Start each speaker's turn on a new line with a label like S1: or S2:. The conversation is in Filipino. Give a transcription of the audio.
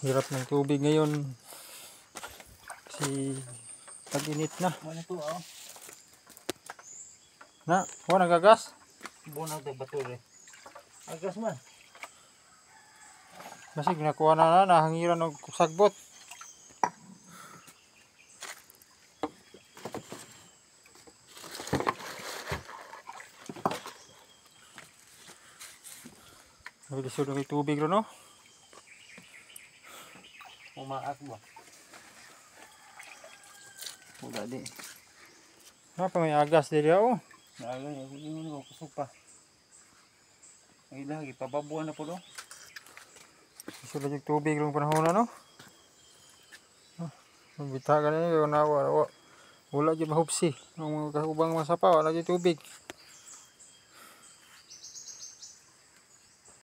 S1: Hirap ng tubig ngayon. Kasi tag-init na.
S2: Ano to oh?
S1: Na, wala nagagas.
S2: Bunang to bato eh. Agas man.
S1: Kasi ginakuha na nahangiran ng sagbot. Nabilisod ng tubig ron, no?
S2: Umaak ba? Wala di.
S1: Pa may agas diri oh.
S2: Naagan yung kusog pa. Ay lagi pababuan na po do.
S1: Isod ng tubig ron panahon na, no? Bita ka na yun, wala dyan mahupsi. Ang mga kahubang masapa, wala dyan tubig.